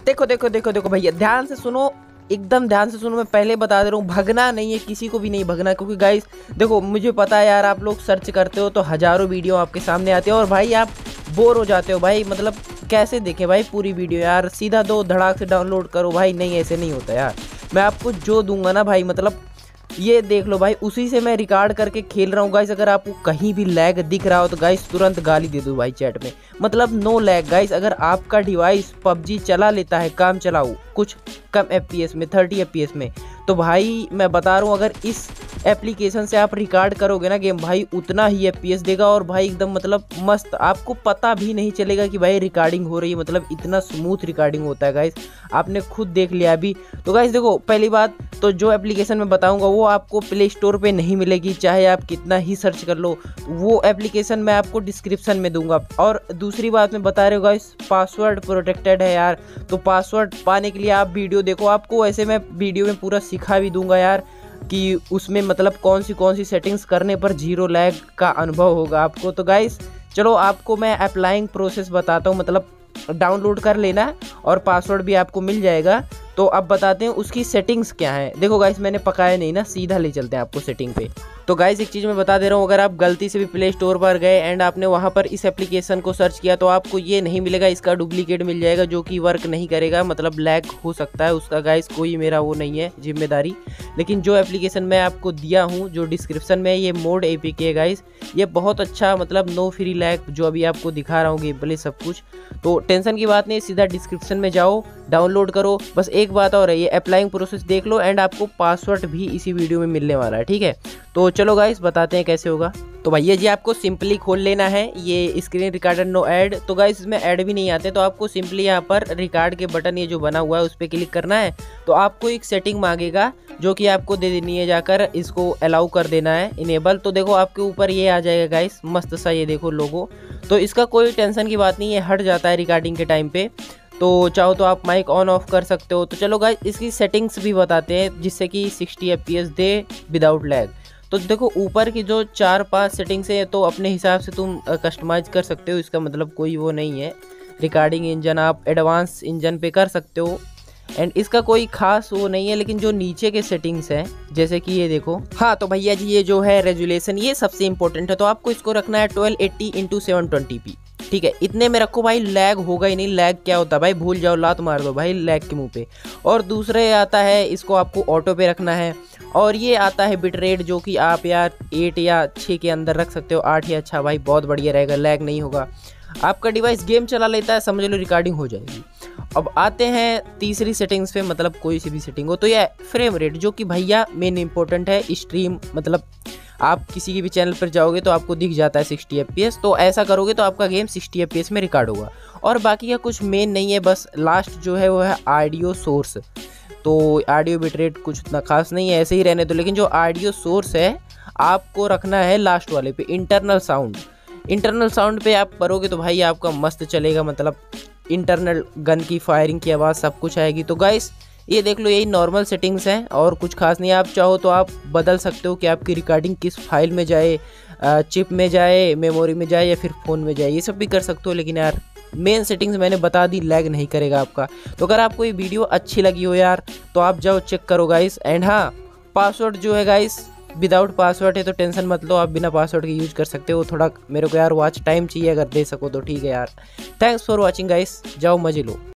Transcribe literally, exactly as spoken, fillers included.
देखो देखो देखो देखो भैया, ध्यान से सुनो, एकदम ध्यान से सुनो। मैं पहले बता दे रहा हूँ, भगना नहीं है, किसी को भी नहीं भगना, क्योंकि गाइस देखो मुझे पता है यार, आप लोग सर्च करते हो तो हज़ारों वीडियो आपके सामने आती है और भाई आप बोर हो जाते हो भाई। मतलब कैसे देखें भाई पूरी वीडियो यार, सीधा दो धड़ाक से डाउनलोड करो भाई। नहीं, ऐसे नहीं होता यार। मैं आपको जो दूंगा ना भाई, मतलब ये देख लो भाई, उसी से मैं रिकॉर्ड करके खेल रहा हूँ गाइस। अगर आपको कहीं भी लैग दिख रहा हो तो गाइस तुरंत गाली दे दो भाई चैट में। मतलब नो लैग गाइस। अगर आपका डिवाइस पबजी चला लेता है, काम चलाओ कुछ कम एफपीएस में, थर्टी एफपीएस में, तो भाई मैं बता रहा हूँ, अगर इस एप्लीकेशन से आप रिकॉर्ड करोगे ना गेम, भाई उतना ही एफपीएस देगा और भाई एकदम मतलब मस्त, आपको पता भी नहीं चलेगा कि भाई रिकॉर्डिंग हो रही है। मतलब इतना स्मूथ रिकॉर्डिंग होता है गाइस, आपने खुद देख लिया अभी। तो गाइस देखो, पहली बात तो जो एप्लीकेशन मैं बताऊंगा वो आपको प्ले स्टोर पे नहीं मिलेगी, चाहे आप कितना ही सर्च कर लो। वो एप्लीकेशन मैं आपको डिस्क्रिप्शन में दूंगा। और दूसरी बात मैं बता रहा हूँ गाइस, पासवर्ड प्रोटेक्टेड है यार। तो पासवर्ड पाने के लिए आप वीडियो देखो, आपको ऐसे मैं वीडियो में पूरा सिखा भी दूंगा यार कि उसमें मतलब कौन सी कौन सी सेटिंग्स करने पर जीरो लैग का अनुभव होगा आपको। तो गाइस चलो आपको मैं अप्लाइंग प्रोसेस बताता हूँ। मतलब डाउनलोड कर लेना और पासवर्ड भी आपको मिल जाएगा। तो अब बताते हैं उसकी सेटिंग्स क्या है। देखो गाइस, मैंने पकाया नहीं ना, सीधा ले चलते हैं आपको सेटिंग पे। तो गाइस एक चीज़ मैं बता दे रहा हूँ, अगर आप गलती से भी प्ले स्टोर पर गए एंड आपने वहाँ पर इस एप्लीकेशन को सर्च किया तो आपको ये नहीं मिलेगा, इसका डुप्लीकेट मिल जाएगा जो कि वर्क नहीं करेगा, मतलब लैग हो सकता है उसका गाइस। कोई मेरा वो नहीं है जिम्मेदारी। लेकिन जो एप्लीकेशन मैं आपको दिया हूँ जो डिस्क्रिप्शन में, ये मोड एपीके गाइस, ये बहुत अच्छा, मतलब नो फ्री लैग जो अभी आपको दिखा रहा हूँ गेम प्ले सब कुछ। तो टेंशन की बात नहीं, सीधा डिस्क्रिप्शन में जाओ, डाउनलोड करो। बस एक बात और है, ये अप्लाइंग प्रोसेस देख लो एंड आपको पासवर्ड भी इसी वीडियो में मिलने वाला है, ठीक है। तो चलो गाइस बताते हैं कैसे होगा। तो भैया जी आपको सिंपली खोल लेना है ये स्क्रीन रिकॉर्डर नो ऐड। तो गाइस इसमें ऐड भी नहीं आते, तो आपको सिंपली यहाँ पर रिकॉर्ड के बटन ये जो बना हुआ है उस पर क्लिक करना है। तो आपको एक सेटिंग मांगेगा जो कि आपको दे देनी है, जाकर इसको अलाउ कर देना है इनेबल। तो देखो आपके ऊपर ये आ जाएगा गाइस मस्त सा, ये देखो लोगो। तो इसका कोई टेंशन की बात नहीं है, हट जाता है रिकॉर्डिंग के टाइम पे। तो चाहो तो आप माइक ऑन ऑफ कर सकते हो। तो चलो गाइस इसकी सेटिंग्स भी बताते हैं जिससे कि सिक्सटी एफपीएस दे विदाउट लैग। तो देखो ऊपर की जो चार पांच सेटिंग्स है तो अपने हिसाब से तुम कस्टमाइज कर सकते हो, इसका मतलब कोई वो नहीं है। रिकॉर्डिंग इंजन आप एडवांस इंजन पे कर सकते हो एंड इसका कोई खास वो नहीं है। लेकिन जो नीचे के सेटिंग्स हैं जैसे कि ये देखो, हाँ तो भैया जी ये जो है रेजुलेशन, ये सबसे इंपॉर्टेंट है। तो आपको इसको रखना है twelve eighty into seven twenty p, ठीक है। इतने में रखो भाई, लैग होगा ही नहीं। लैग क्या होता है भाई, भूल जाओ, लात मार दो भाई लैग के मुंह पे। और दूसरे आता है, इसको आपको ऑटो पे रखना है। और ये आता है बिट रेट, जो कि आप यार एट या छः के अंदर रख सकते हो, आठ या अच्छा भाई बहुत बढ़िया रहेगा, लैग नहीं होगा। आपका डिवाइस गेम चला लेता है, समझ लो रिकॉर्डिंग हो जाएगी। अब आते हैं तीसरी सेटिंग्स पे, मतलब कोई सी भी सेटिंग हो। तो ये फ्रेम रेट, जो कि भैया मेन इंपॉर्टेंट है। स्ट्रीम मतलब आप किसी के भी चैनल पर जाओगे तो आपको दिख जाता है सिक्सटी एफपीएस, तो ऐसा करोगे तो आपका गेम सिक्सटी एफपीएस में रिकॉर्ड होगा। और बाकी का कुछ मेन नहीं है, बस लास्ट जो है वो है ऑडियो सोर्स। तो ऑडियो बिट रेट कुछ उतना खास नहीं है, ऐसे ही रहने दो। लेकिन जो ऑडियो सोर्स है आपको रखना है लास्ट वाले पे, इंटरनल साउंड। इंटरनल साउंड पे आप करोगे तो भाई आपका मस्त चलेगा, मतलब इंटरनल गन की फायरिंग की आवाज़ सब कुछ आएगी। तो गाइस ये देख लो, यही नॉर्मल सेटिंग्स हैं और कुछ खास नहीं है। आप चाहो तो आप बदल सकते हो कि आपकी रिकॉर्डिंग किस फाइल में जाए, चिप में जाए, मेमोरी में जाए या फिर फ़ोन में जाए, ये सब भी कर सकते हो। लेकिन यार मेन सेटिंग्स मैंने बता दी, लैग नहीं करेगा आपका। तो अगर आपको ये वीडियो अच्छी लगी हो यार तो आप जाओ चेक करो गाइस। एंड हाँ, पासवर्ड जो है गाइस विदाउट पासवर्ड है, तो टेंशन मत लो, आप बिना पासवर्ड के यूज़ कर सकते हो। थोड़ा मेरे को यार वॉच टाइम चाहिए, अगर दे सको तो ठीक है यार। थैंक्स फॉर वॉचिंग गाइस, जाओ मजे लो।